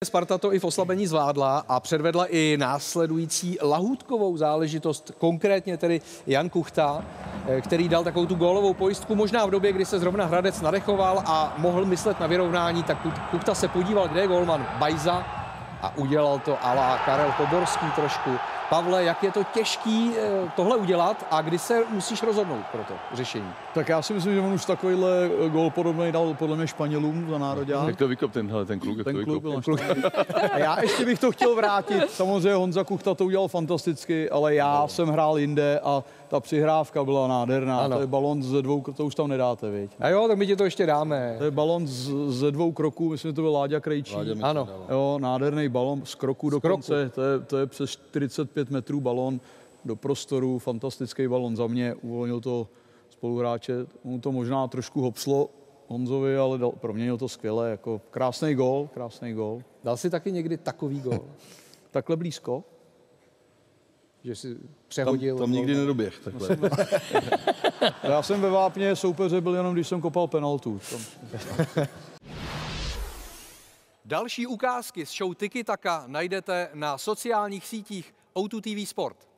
Sparta to i v oslabení zvládla a předvedla i následující lahůdkovou záležitost, konkrétně tedy Jan Kuchta, který dal takovou tu gólovou pojistku, možná v době, kdy se zrovna Hradec nadechoval a mohl myslet na vyrovnání, tak Kuchta se podíval, kde je gólman Bajza a udělal to à la Karel Poborský trošku. Pavle, jak je to těžký tohle udělat a kdy se musíš rozhodnout pro to řešení? Tak já si myslím, že on už takovýhle gól podobný dal podle mě Španělům za nároďák. Jak to vykop ten kluk? Ten kluk byl naštvaný. A já ještě bych to chtěl vrátit. Samozřejmě Honza Kuchta to udělal fantasticky, ale já jsem hrál jinde a ta přihrávka byla nádherná. Ano. To je balon ze 2 kroků, to už tam nedáte, viď? A jo, tak my ti to ještě dáme. To je balon ze 2 kroků, myslím, že to byl Láďa Krejčí. Ano. Jo, nádherný balon z kroku dokonce. To je přes 45 metrů balon do prostoru, fantastický balon za mě, uvolnil to spoluhráče, mu to možná trošku hopslo Honzovi, ale proměnil to skvěle, jako krásný gól. Dal si taky někdy takový gól? Takhle blízko? Že si přehodil? Tam nikdy nedoběh, takhle. Já jsem ve vápně soupeře byl jenom, když jsem kopal penaltu. Další ukázky z show Tiki Taka najdete na sociálních sítích O2 TV Sport.